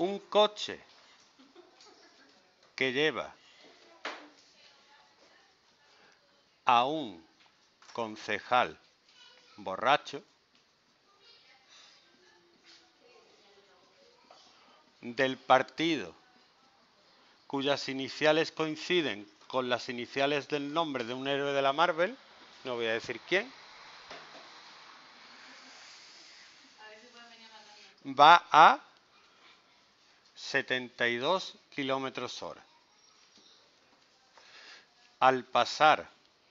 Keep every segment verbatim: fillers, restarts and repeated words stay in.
un coche que lleva a un concejal borracho del partido cuyas iniciales coinciden con las iniciales del nombre de un héroe de la Marvel, no voy a decir quién, va a setenta y dos kilómetros hora. Al pasar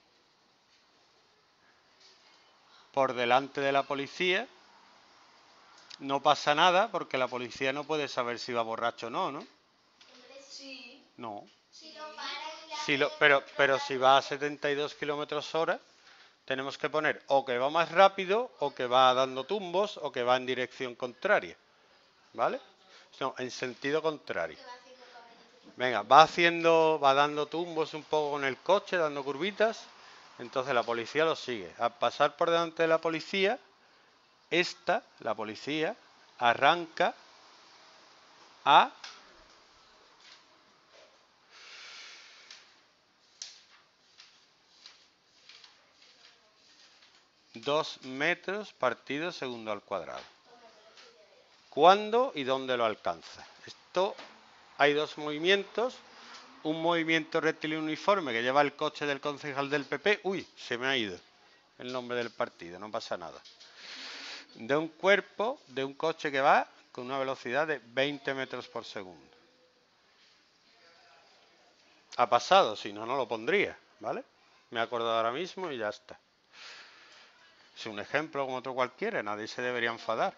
por delante de la policía, no pasa nada porque la policía no puede saber si va borracho o no, ¿no? Sí. No. Si lo paran y le Si lo, hacen pero, el pero control si va a setenta y dos kilómetros hora, tenemos que poner o que va más rápido, o que va dando tumbos, o que va en dirección contraria. ¿Vale? No, en sentido contrario. que va haciendo caminitos. Venga, va haciendo, va dando tumbos un poco con el coche, dando curvitas. Entonces la policía lo sigue. Al pasar por delante de la policía, esta, la policía, arranca a dos metros partido segundo al cuadrado. ¿Cuándo y dónde lo alcanza? Esto hay dos movimientos. Un movimiento rectilíneo uniforme que lleva el coche del concejal del P P. Uy, se me ha ido el nombre del partido, no pasa nada. De un cuerpo, de un coche que va con una velocidad de veinte metros por segundo. Ha pasado, si no, no lo pondría, ¿vale? Me he acordado ahora mismo y ya está. Es un ejemplo como otro cualquiera, nadie se debería enfadar.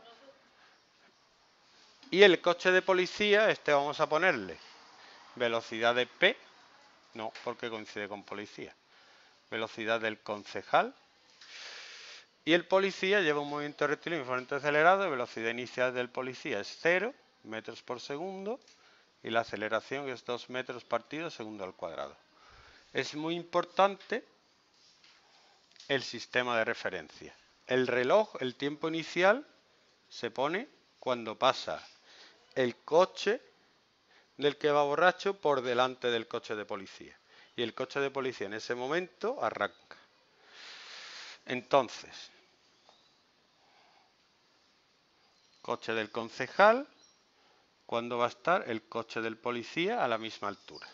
Y el coche de policía, este vamos a ponerle velocidad de P, no, porque coincide con policía. Velocidad del concejal. Y el policía lleva un movimiento rectilíneo uniformemente acelerado, la velocidad inicial del policía es cero metros por segundo y la aceleración es dos metros partido segundo al cuadrado. Es muy importante el sistema de referencia. El reloj, el tiempo inicial, se pone cuando pasa el coche del que va borracho por delante del coche de policía. Y el coche de policía en ese momento arranca. Entonces, coche del concejal, ¿cuándo va a estar el coche del policía a la misma altura?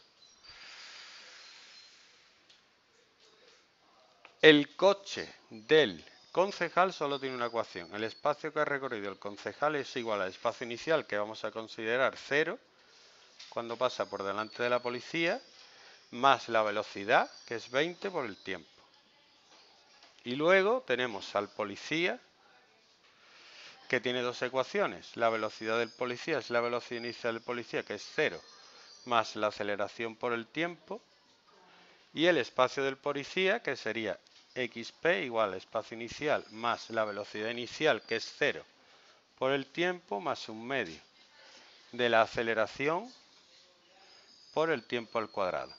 El coche del concejal solo tiene una ecuación. El espacio que ha recorrido el concejal es igual al espacio inicial, que vamos a considerar cero, cuando pasa por delante de la policía, más la velocidad, que es veinte por el tiempo. Y luego tenemos al policía, que tiene dos ecuaciones. La velocidad del policía es la velocidad inicial del policía, que es cero, más la aceleración por el tiempo. Y el espacio del policía, que sería xp igual al espacio inicial más la velocidad inicial, que es cero, por el tiempo, más un medio de la aceleración por el tiempo al cuadrado.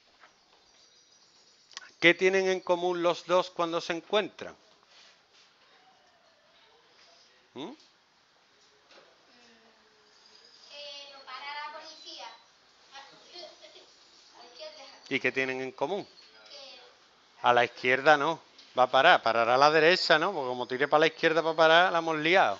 ¿Qué tienen en común los dos cuando se encuentran? ¿Mm? Eh, lo para la policía. A la izquierda. ¿Y qué tienen en común? Que A la izquierda no, va a parar, parará a la derecha, ¿no? Porque como tire para la izquierda para parar, la hemos liado.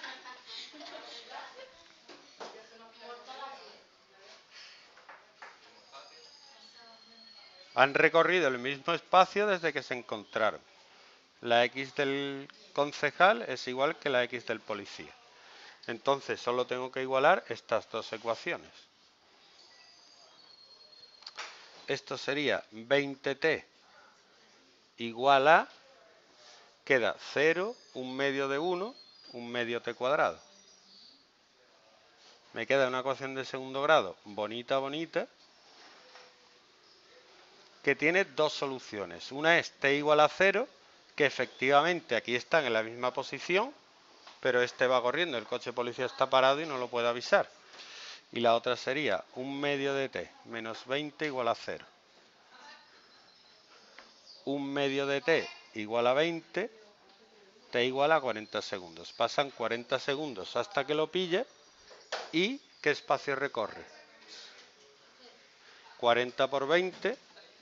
Han recorrido el mismo espacio desde que se encontraron. La X del concejal es igual que la X del policía. Entonces solo tengo que igualar estas dos ecuaciones. Esto sería veinte t igual a, queda cero, un medio de uno, un medio t cuadrado. Me queda una ecuación de segundo grado bonita, bonita, que tiene dos soluciones. Una es t igual a cero, que efectivamente aquí están en la misma posición, pero este va corriendo, el coche de policía está parado y no lo puede avisar. Y la otra sería un medio de t menos veinte igual a cero. Un medio de t igual a veinte, t igual a cuarenta segundos. Pasan cuarenta segundos hasta que lo pille y ¿qué espacio recorre? cuarenta por veinte.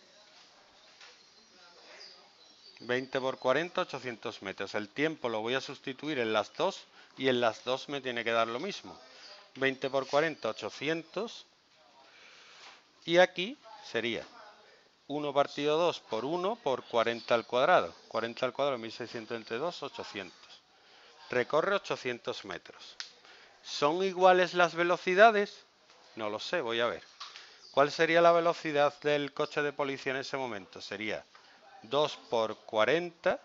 veinte por cuarenta, ochocientos metros. El tiempo lo voy a sustituir en las dos y en las dos me tiene que dar lo mismo. veinte por cuarenta, ochocientos. Y aquí sería uno partido dos por uno por cuarenta al cuadrado. cuarenta al cuadrado, mil seiscientos entre dos, ochocientos. Recorre ochocientos metros. ¿Son iguales las velocidades? No lo sé, voy a ver. ¿Cuál sería la velocidad del coche de policía en ese momento? Sería dos por cuarenta,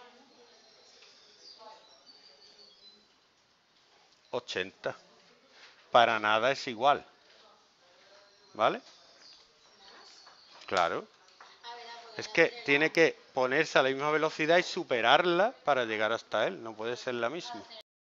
ochenta. Para nada es igual. ¿Vale? Claro. Es que tiene que ponerse a la misma velocidad y superarla para llegar hasta él. No puede ser la misma.